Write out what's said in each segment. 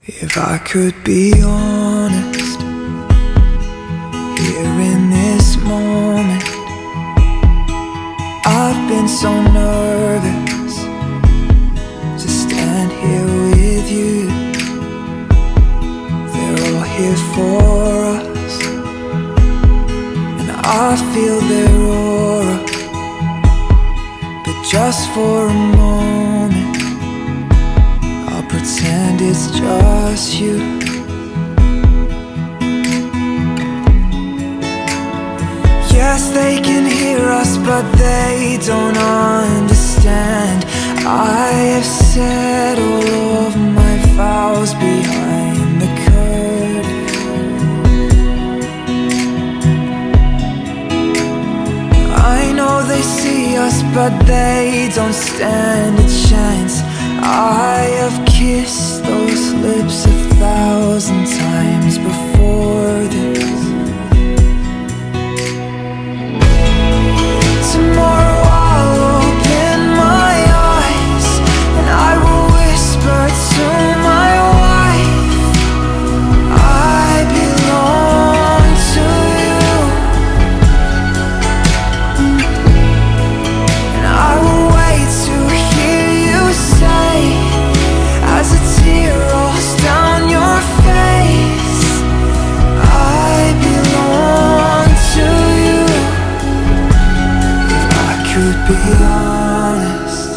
If I could be honest, here in this moment, I've been so nervous to stand here with you. They're all here for us, and I feel their aura. But just for a moment, I'll pretend it's just you. Yes, they can hear us, but they don't understand. I have said all of my vows behind the curtain. I know they see us, but they don't stand a chance. I have kissed those lips 1,000 times before this. Tomorrow I'll open my eyes and I will whisper to my wife, I belong to you. And I will wait to hear you say, as a tear rolls down your face, I belong to you. Could be honest,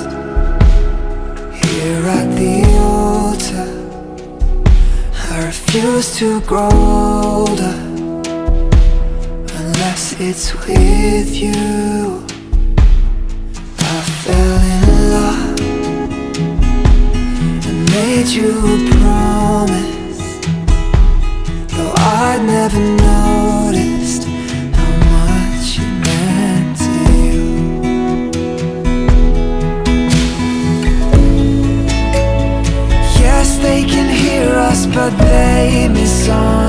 here at the altar, I refuse to grow older unless it's with you. I fell in love and made you a promise, though I'd never noticed how much it meant to you. They can hear us, but they misunderstand.